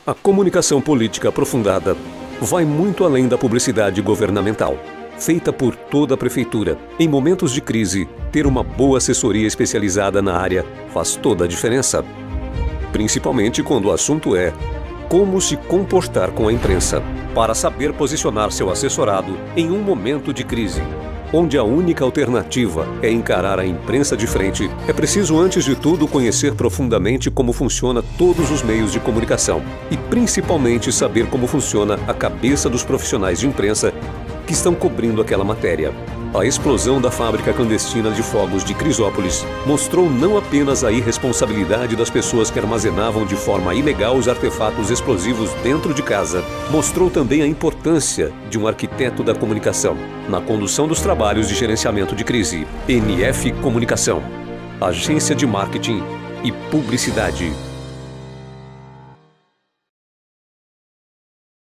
A comunicação política aprofundada vai muito além da publicidade governamental, feita por toda a prefeitura. Em momentos de crise, ter uma boa assessoria especializada na área faz toda a diferença. Principalmente quando o assunto é como se comportar com a imprensa, para saber posicionar seu assessorado em um momento de crise, onde a única alternativa é encarar a imprensa de frente. É preciso, antes de tudo, conhecer profundamente como funciona todos os meios de comunicação e, principalmente, saber como funciona a cabeça dos profissionais de imprensa que estão cobrindo aquela matéria. A explosão da fábrica clandestina de fogos de Crisópolis mostrou não apenas a irresponsabilidade das pessoas que armazenavam de forma ilegal os artefatos explosivos dentro de casa, mostrou também a importância de um arquiteto da comunicação na condução dos trabalhos de gerenciamento de crise. NF Comunicação, agência de marketing e publicidade.